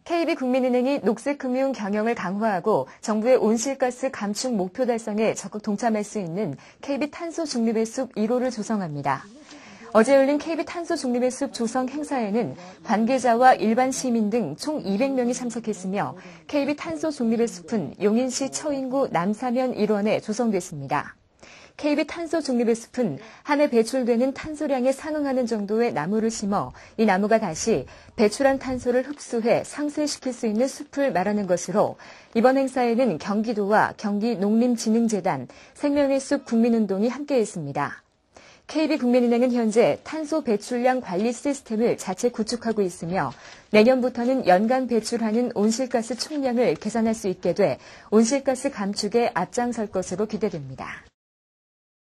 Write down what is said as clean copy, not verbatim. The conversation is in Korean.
KB국민은행이 녹색금융 경영을 강화하고 정부의 온실가스 감축 목표 달성에 적극 동참할 수 있는 KB 탄소 중립의 숲 1호를 조성합니다. 어제 열린 KB 탄소 중립의 숲 조성 행사에는 관계자와 일반 시민 등 총 200명이 참석했으며 KB 탄소 중립의 숲은 용인시 처인구 남사면 일원에 조성됐습니다. KB 탄소 중립의 숲은 한 해 배출되는 탄소량에 상응하는 정도의 나무를 심어 이 나무가 다시 배출한 탄소를 흡수해 상쇄시킬 수 있는 숲을 말하는 것으로 이번 행사에는 경기도와 경기농림진흥재단, 생명의 숲 국민운동이 함께했습니다. KB국민은행은 현재 탄소 배출량 관리 시스템을 자체 구축하고 있으며 내년부터는 연간 배출하는 온실가스 총량을 계산할 수 있게 돼 온실가스 감축에 앞장설 것으로 기대됩니다.